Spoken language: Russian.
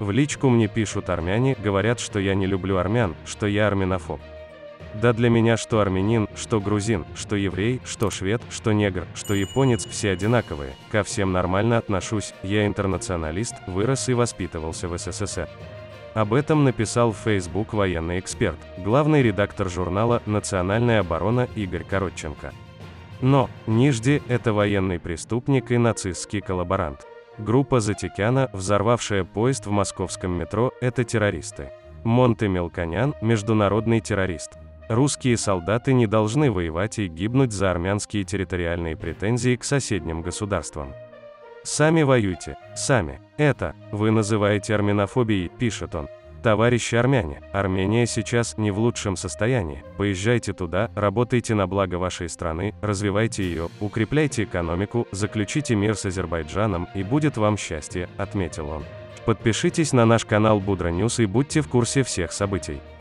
В личку мне пишут армяне, говорят, что я не люблю армян, что я армянофоб. Да для меня что армянин, что грузин, что еврей, что швед, что негр, что японец, все одинаковые, ко всем нормально отношусь, я интернационалист, вырос и воспитывался в СССР. Об этом написал в Facebook военный эксперт, главный редактор журнала «Национальная оборона» Игорь Коротченко. Но Нижди – это военный преступник и нацистский коллаборант. Группа Затикяна, взорвавшая поезд в московском метро, это террористы. Монте Мелконян – международный террорист. Русские солдаты не должны воевать и гибнуть за армянские территориальные претензии к соседним государствам. Сами воюйте, сами. Это вы называете армянофобией, пишет он. Товарищи армяне, Армения сейчас не в лучшем состоянии. Поезжайте туда, работайте на благо вашей страны, развивайте ее, укрепляйте экономику, заключите мир с Азербайджаном, и будет вам счастье, отметил он. Подпишитесь на наш канал Будра Ньюс и будьте в курсе всех событий.